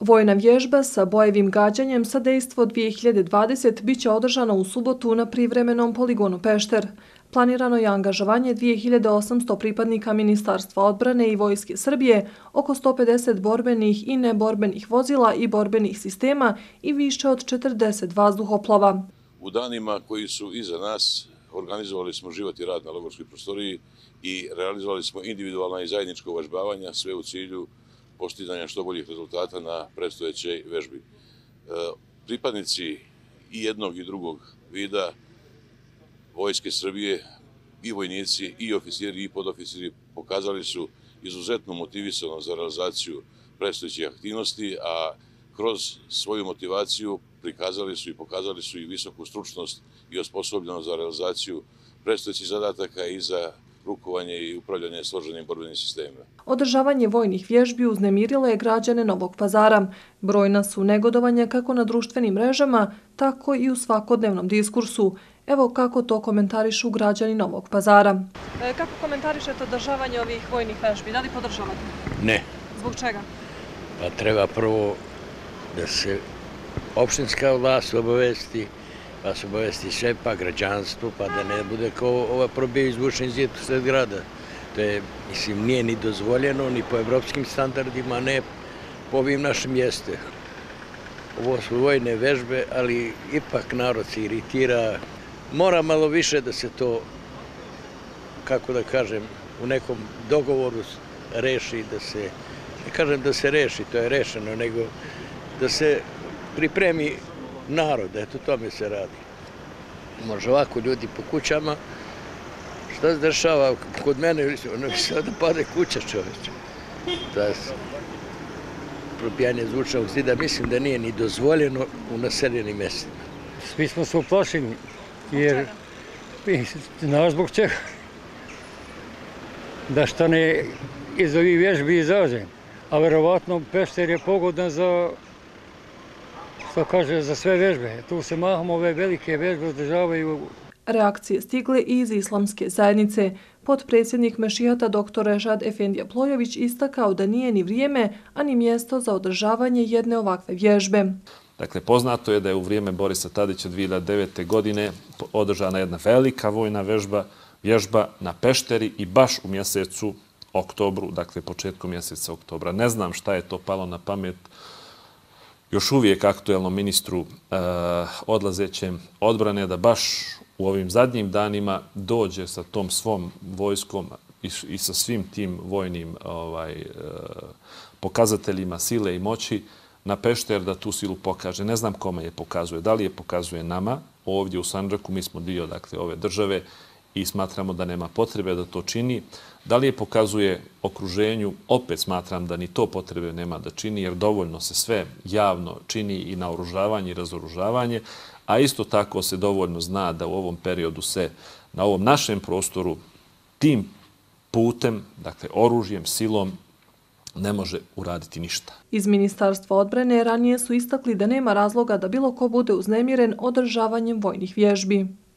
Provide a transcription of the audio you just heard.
Vojna vježba sa bojevim gađanjem sa dejstvo 2020 biće održana u subotu na privremenom poligonu Pešter. Planirano je angažovanje 2800 pripadnika Ministarstva odbrane i Vojske Srbije, oko 150 borbenih i neborbenih vozila i borbenih sistema i više od 40 vazduhoplova. U danima koji su iza nas organizovali smo život i rad na logorskoj prostoriji i realizovali smo individualna i zajednička uvežbavanja, sve u cilju postizanja što boljih rezultata na predstojećoj vežbi. Pripadnici i jednog i drugog vida Vojske Srbije, i vojnici, i oficiri, i podoficiri pokazali su izuzetnu motivisanost za realizaciju predstojećih aktivnosti, a kroz svoju motivaciju prikazali su i pokazali su i visoku stručnost i osposobljenost za realizaciju predstojećih zadataka i za rukovanje i upravljanje složenim borbenim sistemima. Održavanje vojnih vježbi uznemirilo je građane Novog Pazara. Brojna su negodovanja kako na društvenim mrežama, tako i u svakodnevnom diskursu. Evo kako to komentarišu građani Novog Pazara. Kako komentarišete održavanje ovih vojnih vježbi? Da li podržavate? Ne. Zbog čega? Pa treba prvo da se opštinska vlast obavesti, pa se obavesti sve, pa građanstvo, pa da ne bude kao ova probija izvučen zid sred grada. To je, mislim, nije ni dozvoljeno, ni po evropskim standardima, ne po ovim našim jeste. Ovo su vojne vežbe, ali ipak narod se iritira. Mora malo više da se to, kako da kažem, u nekom dogovoru reši, da se, ne kažem da se reši, to je rešeno, nego da se pripremi narod, eto tome se radi. Može ovako ljudi po kućama, šta se dešava kod mene, ono bi se da pade kuća čoveče. To je probijanje zvučnog zida, mislim da nije ni dozvoljeno u naseljenim mestima. Svi smo se uplašili, jer znaš zbog čega. Da šta ne iz ovih vježbi izađe, a verovatno Pešter je pogodan za, što kaže, za sve vežbe. Tu se mahom ove velike vežbe održavaju. Reakcije stigle i iz islamske zajednice. Potpredsjednik Mešihata dr. Rešad Efendija Plojović istakao da nije ni vrijeme, a ni mjesto za održavanje jedne ovakve vježbe. Dakle, poznato je da je u vrijeme Borisa Tadića 2009. godine održana jedna velika vojna vježba na Pešteri i baš u mjesecu oktobru, dakle početkom mjeseca oktobra. Ne znam šta je to palo na pamet još uvijek aktuelnom ministru odlazećem odbrane da baš u ovim zadnjim danima dođe sa tom svom vojskom i sa svim tim vojnim pokazateljima sile i moći na Pešter da tu silu pokaže. Ne znam kome je pokazuje. Da li je pokazuje nama ovdje u Sandžaku, mi smo dio dakle ove države i smatramo da nema potrebe da to čini. Da li je pokazuje okruženju, opet smatram da ni to potrebe nema da čini, jer dovoljno se sve javno čini i naoružavanje i razoružavanje, a isto tako se dovoljno zna da u ovom periodu se na ovom našem prostoru tim putem, dakle oružjem, silom, ne može uraditi ništa. Iz Ministarstva odbrane ranije su istakli da nema razloga da bilo ko bude uznemiren održavanjem vojnih vježbi.